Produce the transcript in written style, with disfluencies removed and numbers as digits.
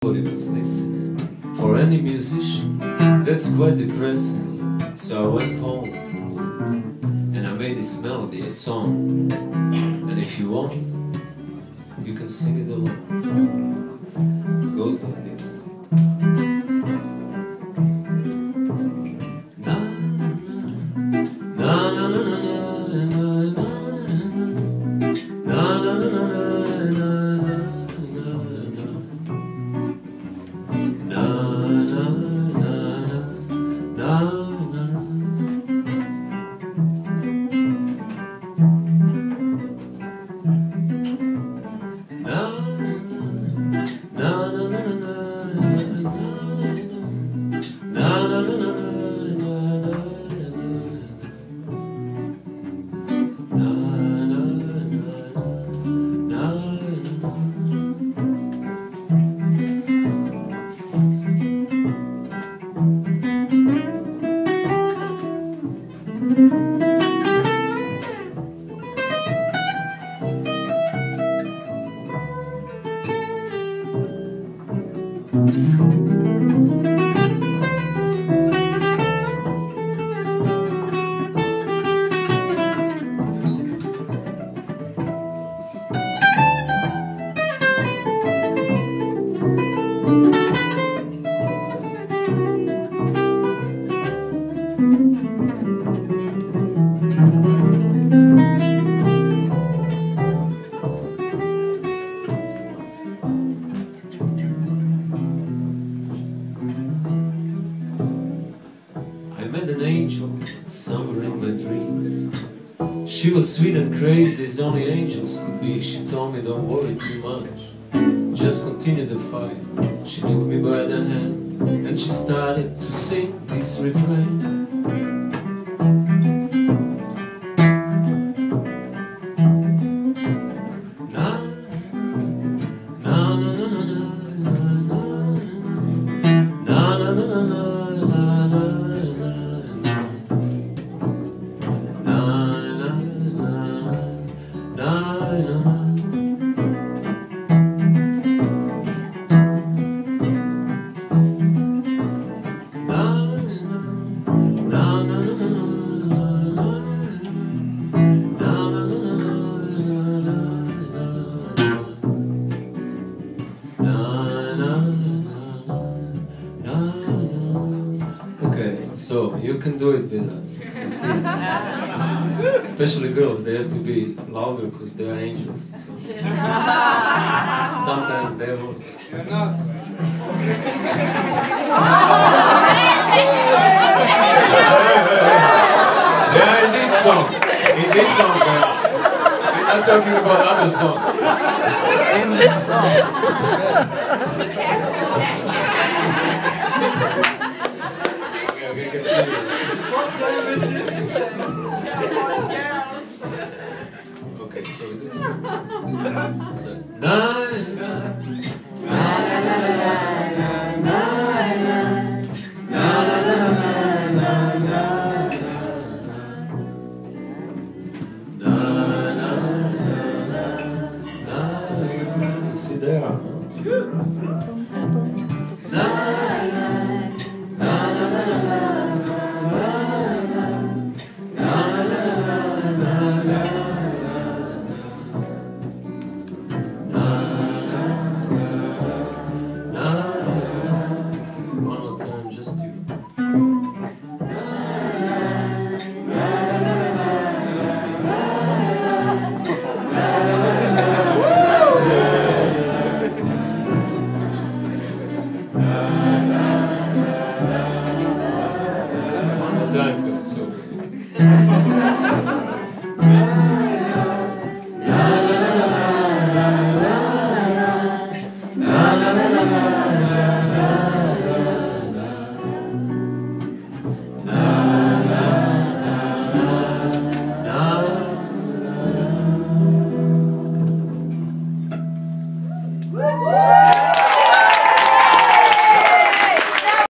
Nobody was listening. For any musician, that's quite depressing. So I went home and I made this melody a song. And if you want, you can sing it along. It goes like this. Na na na na na na na na na na na. She was sweet and crazy as only angels could be. She told me don't worry too much, just continue the fight. She took me by the hand and she started to sing this refrain. So, you can do it with us. It's easy. Especially girls, they have to be louder because they are angels. So. Sometimes they are not. They're not. They are in this song. In this song, they are. We're not talking about other songs. In this song. Okay, so this is see there. One more time, because it's so